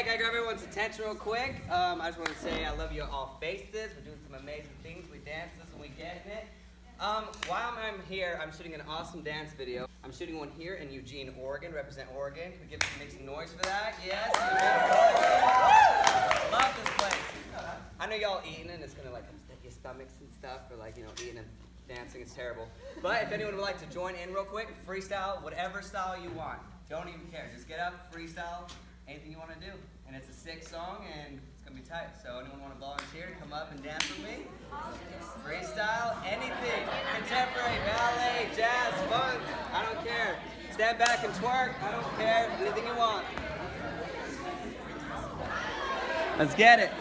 I grab everyone's attention real quick. I just want to say I love your all faces. We're doing some amazing things. We dance this and we get in it. While I'm here, I'm shooting an awesome dance video. I'm shooting one here in Eugene, Oregon. Represent Oregon. Can we make some noise for that? Yes. Love this place. I know y'all eating and it's gonna like upset your stomachs and stuff, or like, you know, eating and dancing is terrible. But if anyone would like to join in real quick, freestyle, whatever style you want. Don't even care. Just get up, freestyle, anything you want to do. And it's a sick song and it's gonna be tight. So anyone want to volunteer to come up and dance with me? Freestyle, anything. Contemporary, ballet, jazz, funk, I don't care. Stand back and twerk, I don't care. Anything you want. Let's get it.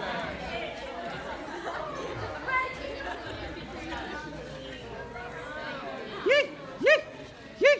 Yee, yee, yee.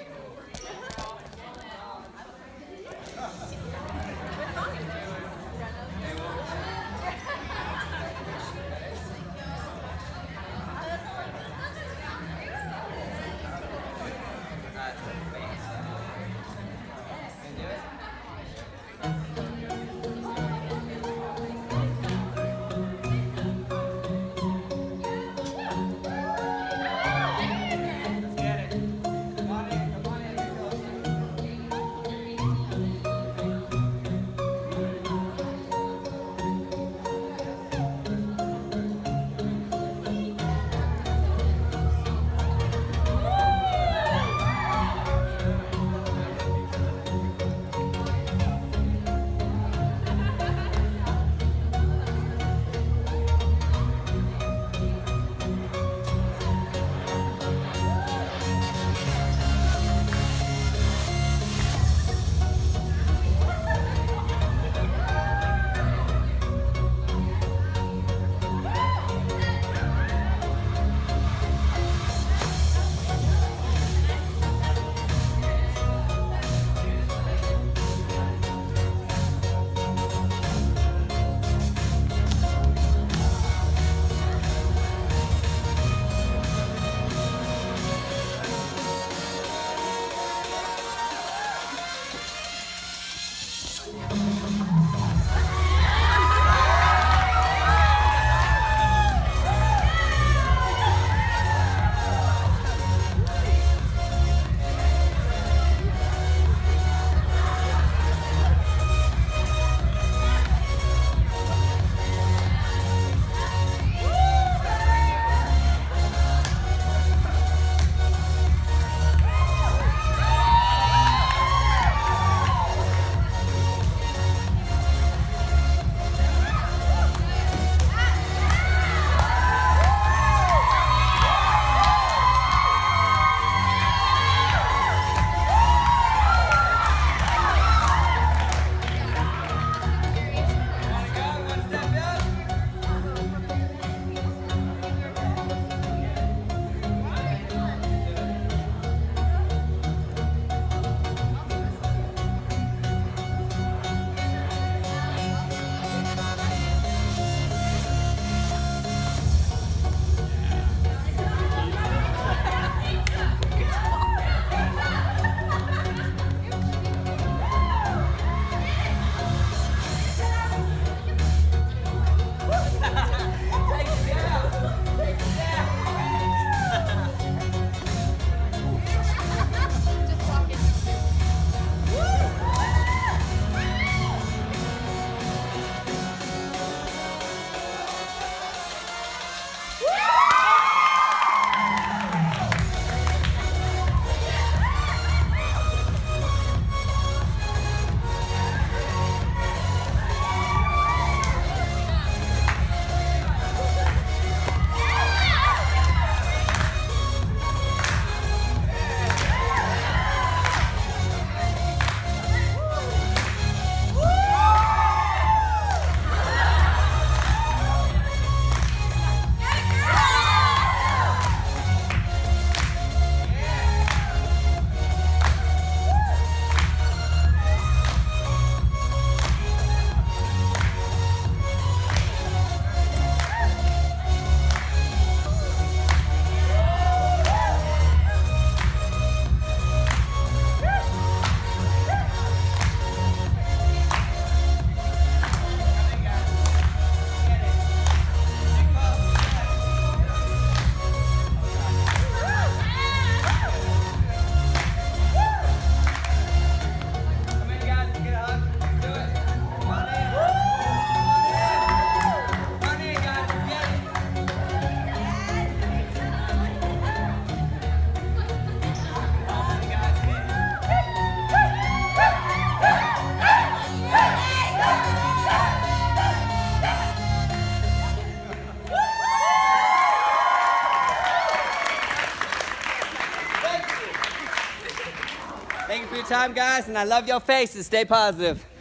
Thank you for your time, guys, and I love your faces. Stay positive.